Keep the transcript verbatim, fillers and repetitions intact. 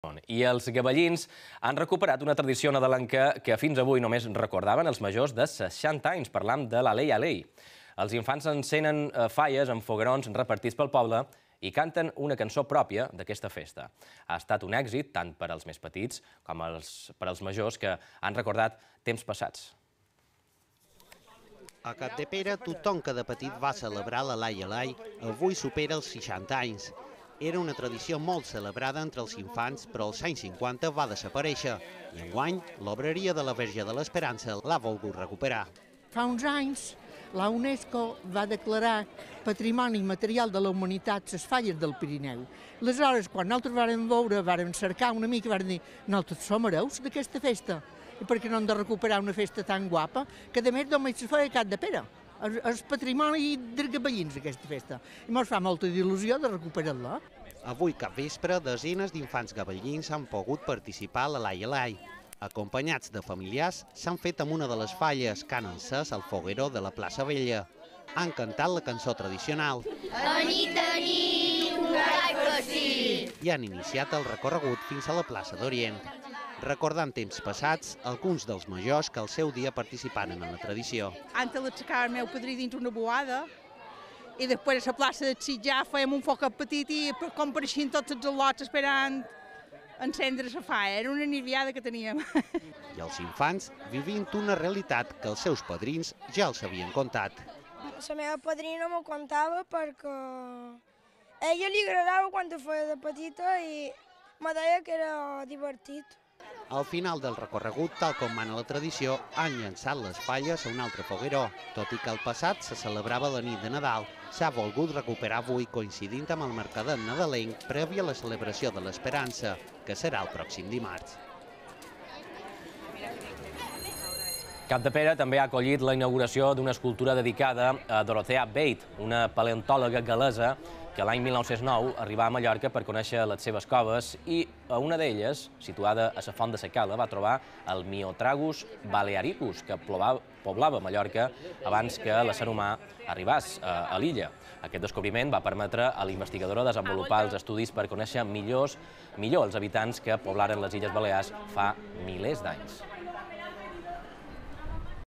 I els gabellins han recuperat una tradició nadalenca que fins avui només recordaven els majors de seixanta anys. Parlam de l'Alei Alei. Els infants encenen falles amb foguerons repartits pel poble i canten una cançó pròpia d'aquesta festa. Ha estat un èxit tant per als més petits com per als majors que han recordat temps passats. A Capdepera, tothom que de petit va celebrar l'Alei Alei avui supera els seixanta anys. Era una tradició molt celebrada entre els infants, però als anys cinquanta va desaparèixer i enguany l'obreria de la Verge de l'Esperança l'ha volgut recuperar. Fa uns anys la UNESCO va declarar Patrimoni Material de la Humanitat les falles del Pirineu. Aleshores, quan nosaltres vàrem veure, vàrem cercar una mica, vàrem dir, nosaltres som hereus d'aquesta festa. I per què no hem de recuperar una festa tan guapa, que a més només es feia a Capdepera. És patrimoni dels gabellins, aquesta festa. I ens fa molta il·lusió de recuperar-la. Avui, cap vespre, desenes d'infants gabellins han pogut participar a l'Alei Alei. Acompanyats de familiars, s'han fet amb una de les falles que han encès al fogueró de la plaça Vella. Han cantat la cançó tradicional. Tenir, tenir, un gai pacífic. I han iniciat el recorregut fins a la plaça d'Orient. Recordant temps passats, alguns dels majors que al seu dia participaren en la tradició. Antes l'aixecava el meu padrí dintre una boada i després a la plaça de Sitjà fèiem un foc petit i compareixien tots els al·lots esperant encendre la fa. Era una nerviada que teníem. I els infants vivint una realitat que els seus padrins ja els havien contat. La meva padrina m'ho contava perquè a ella li agradava quan ho feia de petita i me deia que era divertit. Al final del recorregut, tal com mana la tradició, han llançat les falles a un altre fogueró. Tot i que al passat se celebrava la nit de Nadal, s'ha volgut recuperar avui coincidint amb el mercadet nadalenc previ a la celebració de l'Esperança, que serà el pròxim dimarts. Capdepera també ha acollit la inauguració d'una escultura dedicada a Dorothea Bate, una paleontòloga gal·lesa que l'any mil nou-cents nou arribà a Mallorca per conèixer les seves coves i a una d'elles, situada a la Font de Secala, va trobar el Miotragus balearicus, que poblava Mallorca abans que l'ésser humà arribés a l'illa. Aquest descobriment va permetre a l'investigadora desenvolupar els estudis per conèixer millor els habitants que poblaren les Illes Balears fa milers d'anys.